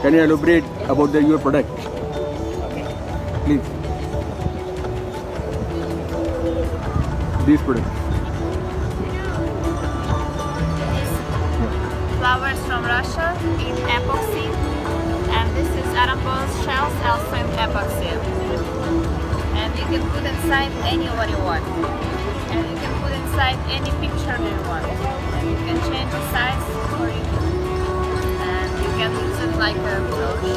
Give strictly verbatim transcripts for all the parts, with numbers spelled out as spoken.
Can you elaborate about the, your product? Okay. Please. These products. Flowers from Russia in epoxy, and this is Arambol shells also in epoxy. And you can put inside any what you want. And you can put inside any picture you want. And you can change the size for it. And you can use it like a brooch.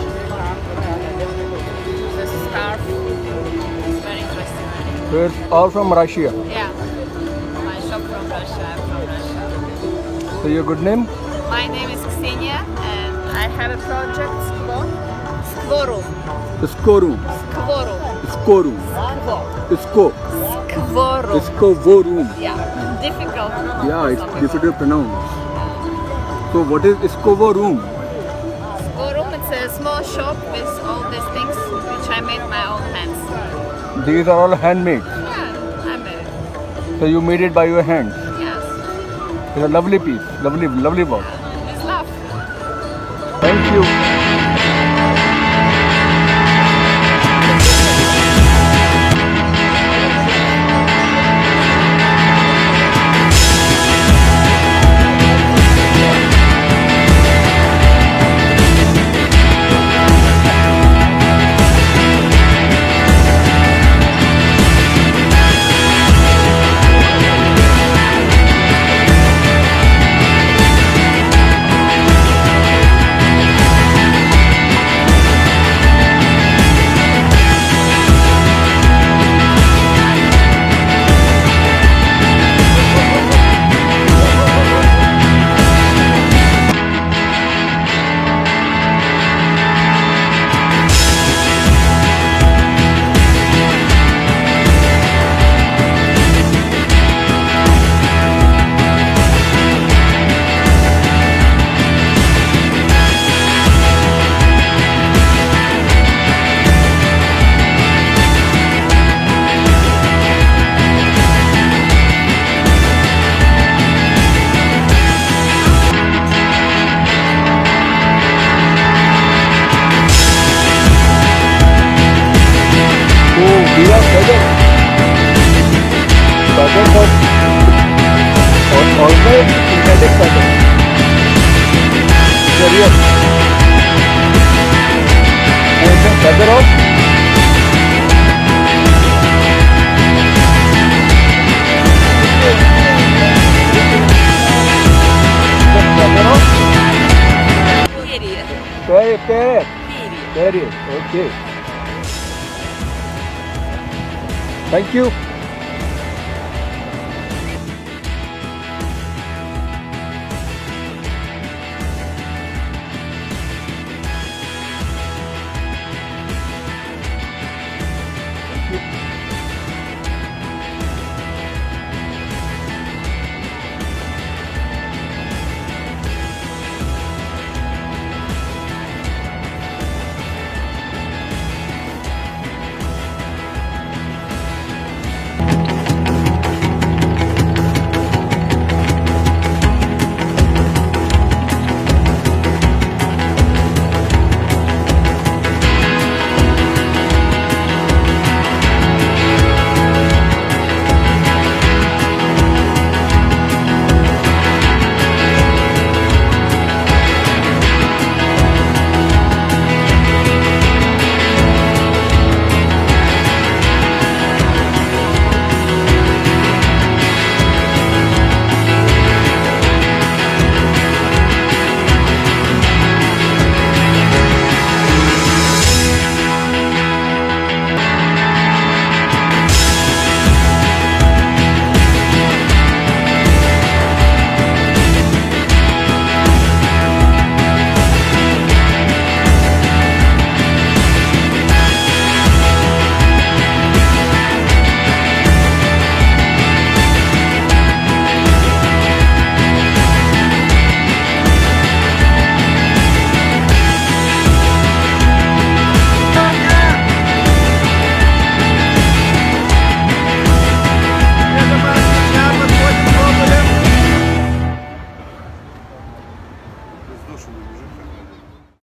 This scarf. It's very interesting. So it's all from Russia. Yeah. My shop from Russia. I'm from Russia. So your good name? My name is Ksenia, and I have a project, Skvo. Skvorum. Skorum. Skvorum. Skorum. Skvo. Sko. Skvorum. Skovorum. Yeah, difficult. Yeah, it's difficult to pronounce. So what is Skovorum? Skvorum, it's a small shop with all these things which I made my own hands. These are all handmade. Yeah, I made it. So you made it by your hands. Yes. It's a lovely piece, lovely, lovely work. It's love. Thank you. Always synthetic pattern. The real. And then feather off. Feather off. Period. Period. Period. Period. Period. Okay. Thank you.